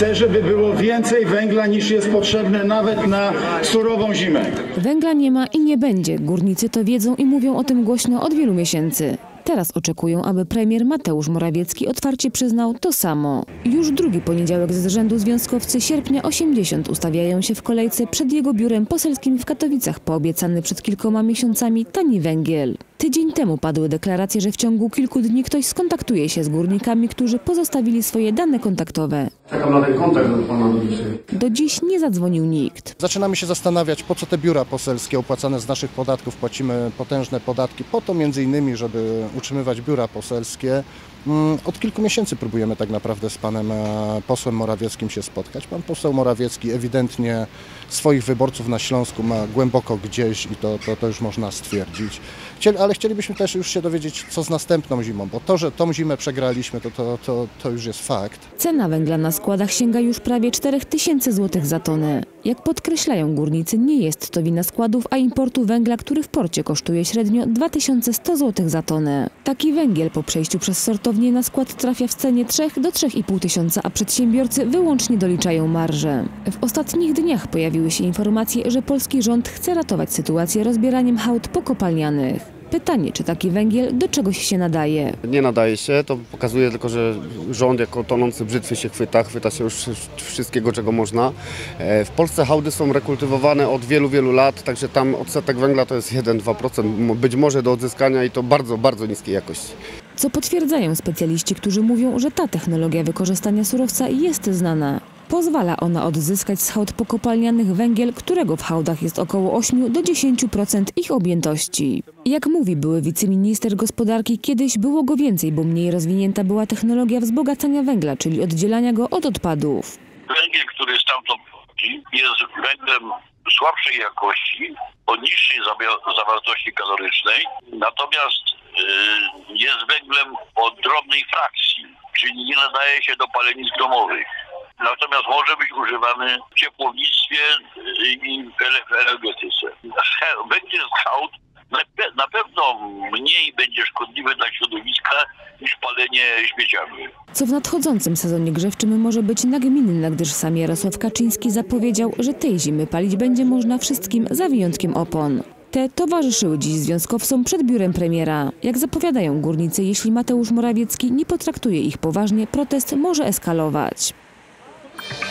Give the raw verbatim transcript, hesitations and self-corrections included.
Chcę, żeby było więcej węgla niż jest potrzebne nawet na surową zimę. Węgla nie ma i nie będzie. Górnicy to wiedzą i mówią o tym głośno od wielu miesięcy. Teraz oczekują, aby premier Mateusz Morawiecki otwarcie przyznał to samo. Już drugi poniedziałek z rzędu związkowcy Sierpnia osiemdziesiąt ustawiają się w kolejce przed jego biurem poselskim w Katowicach po obiecany przed kilkoma miesiącami tani węgiel. Tydzień temu padły deklaracje, że w ciągu kilku dni ktoś skontaktuje się z górnikami, którzy pozostawili swoje dane kontaktowe. Czekam na ten kontakt do pana dzisiaj. Do dziś nie zadzwonił nikt. Zaczynamy się zastanawiać, po co te biura poselskie opłacane z naszych podatków, płacimy potężne podatki, po to między innymi, żeby utrzymywać biura poselskie. Od kilku miesięcy próbujemy tak naprawdę z panem posłem Morawieckim się spotkać. Pan poseł Morawiecki ewidentnie swoich wyborców na Śląsku ma głęboko gdzieś i to, to, to już można stwierdzić. Chcieli, ale chcielibyśmy też już się dowiedzieć, co z następną zimą, bo to, że tą zimę przegraliśmy, to, to, to, to już jest fakt. Cena węgla na składach sięga już prawie czterech tysięcy złotych za tonę. Jak podkreślają górnicy, nie jest to wina składów, a importu węgla, który w porcie kosztuje średnio dwa tysiące sto złotych za tonę. Taki węgiel po przejściu przez sortownię na skład trafia w cenie trzech do trzech i pół tysiąca, a przedsiębiorcy wyłącznie doliczają marżę. W ostatnich dniach pojawiły się informacje, że polski rząd chce ratować sytuację rozbieraniem hałd pokopalnianych. Pytanie, czy taki węgiel do czegoś się nadaje? Nie nadaje się, to pokazuje tylko, że rząd jako tonący brzytwy się chwyta, chwyta się już wszystkiego, czego można. W Polsce hałdy są rekultywowane od wielu, wielu lat, także tam odsetek węgla to jest jeden do dwóch procent, być może do odzyskania i to bardzo, bardzo niskiej jakości. Co potwierdzają specjaliści, którzy mówią, że ta technologia wykorzystania surowca jest znana. Pozwala ona odzyskać z hałd pokopalnianych węgiel, którego w hałdach jest około osiem do dziesięciu procent ich objętości. Jak mówi były wiceminister gospodarki, kiedyś było go więcej, bo mniej rozwinięta była technologia wzbogacania węgla, czyli oddzielania go od odpadów. Węgiel, który stamtąd pochodzi, jest węglem słabszej jakości, o niższej zawartości kalorycznej, natomiast yy, jest węglem o drobnej frakcji, czyli nie nadaje się do palenisk domowych. Natomiast może być używany w ciepłownictwie i w energetyce. Węgiel z hałd na pewno mniej będzie szkodliwy dla środowiska niż palenie śmieciami. Co w nadchodzącym sezonie grzewczym może być nagminne, gdyż sam Jarosław Kaczyński zapowiedział, że tej zimy palić będzie można wszystkim za wyjątkiem opon. Te towarzyszyły dziś związkowcom przed biurem premiera. Jak zapowiadają górnicy, jeśli Mateusz Morawiecki nie potraktuje ich poważnie, protest może eskalować.